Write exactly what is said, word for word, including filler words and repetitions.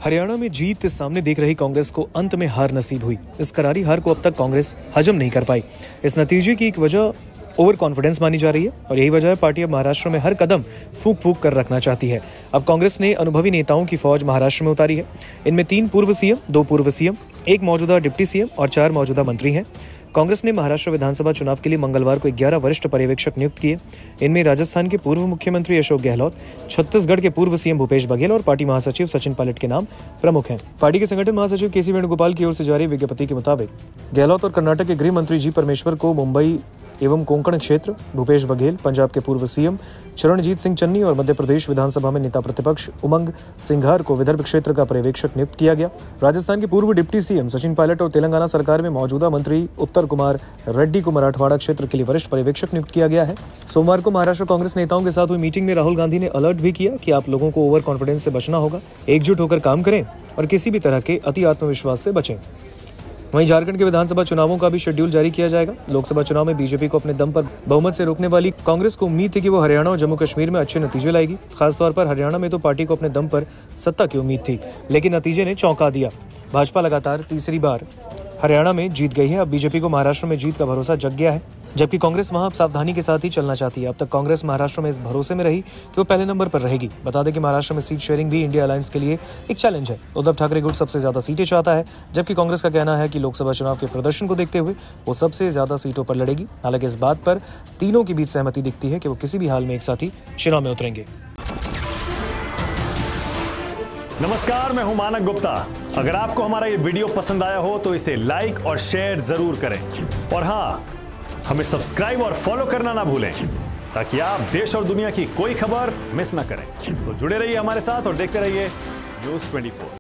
हरियाणा में जीत सामने देख रही कांग्रेस को अंत में हार नसीब हुई। इस करारी हार को अब तक कांग्रेस हजम नहीं कर पाई। इस नतीजे की एक वजह ओवर कॉन्फिडेंस मानी जा रही है और यही वजह है पार्टी अब महाराष्ट्र में हर कदम फूंक फूंक कर रखना चाहती है। अब कांग्रेस ने अनुभवी नेताओं की फौज महाराष्ट्र में उतारी है। इनमें तीन पूर्व सीएम, दो पूर्व सीएम, एक मौजूदा डिप्टी सीएम और चार मौजूदा मंत्री हैं। कांग्रेस ने महाराष्ट्र विधानसभा चुनाव के लिए मंगलवार को ग्यारह वरिष्ठ पर्यवेक्षक नियुक्त किए। इनमें राजस्थान के पूर्व मुख्यमंत्री अशोक गहलोत, छत्तीसगढ़ के पूर्व सीएम भूपेश बघेल और पार्टी महासचिव सचिन पायलट के नाम प्रमुख हैं। पार्टी के संगठन महासचिव के सी वेणुगोपाल की ओर से जारी विज्ञप्ति के मुताबिक गहलोत और कर्नाटक के गृह मंत्री जी परमेश्वर को मुंबई एवं कोंकण क्षेत्र, भूपेश बघेल पंजाब के पूर्व सीएम चरणजीत सिंह चन्नी और मध्य प्रदेश विधानसभा में नेता प्रतिपक्ष उमंग सिंघार को विदर्भ क्षेत्र का पर्यवेक्षक नियुक्त किया गया। राजस्थान के पूर्व डिप्टी सीएम सचिन पायलट और तेलंगाना सरकार में मौजूदा मंत्री उत्तर कुमार रेड्डी को मराठवाड़ा क्षेत्र के लिए वरिष्ठ पर्यवेक्षक नियुक्त किया गया है। सोमवार को महाराष्ट्र कांग्रेस नेताओं के साथ हुई मीटिंग में राहुल गांधी ने अलर्ट भी किया कि आप लोगों को ओवर कॉन्फिडेंस से बचना होगा, एकजुट होकर काम करें और किसी भी तरह के अति आत्मविश्वास से बचें। वहीं झारखंड के विधानसभा चुनावों का भी शेड्यूल जारी किया जाएगा। लोकसभा चुनाव में बीजेपी को अपने दम पर बहुमत से रोकने वाली कांग्रेस को उम्मीद थी कि वो हरियाणा और जम्मू कश्मीर में अच्छे नतीजे लाएगी। खासतौर पर हरियाणा में तो पार्टी को अपने दम पर सत्ता की उम्मीद थी, लेकिन नतीजे ने चौंका दिया। भाजपा लगातार तीसरी बार हरियाणा में जीत गई है। अब बीजेपी को महाराष्ट्र में जीत का भरोसा जग गया है, जबकि कांग्रेस वहां सावधानी के साथ ही चलना चाहती है। अब तक कांग्रेस महाराष्ट्र में इस भरोसे में रही कि वो पहले नंबर पर रहेगी। बता दें कि महाराष्ट्र में सीट शेयरिंग भी इंडिया अलायंस के लिए एक चैलेंज है। उद्धव ठाकरे गुट सबसे ज्यादा सीटें चाहता है, जबकि कांग्रेस का कहना है कि लोकसभा चुनाव के प्रदर्शन को देखते हुए वो सबसे ज्यादा सीटों पर लड़ेगी। हालांकि इस बात पर तीनों के बीच सहमति दिखती है कि वो किसी भी हाल में एक साथ ही चुनाव में उतरेंगे। नमस्कार, मैं हूं मानक गुप्ता। अगर आपको हमारा ये वीडियो पसंद आया हो तो इसे लाइक और शेयर जरूर करें और हाँ, हमें सब्सक्राइब और फॉलो करना ना भूलें ताकि आप देश और दुनिया की कोई खबर मिस ना करें। तो जुड़े रहिए हमारे साथ और देखते रहिए न्यूज़ चौबीस।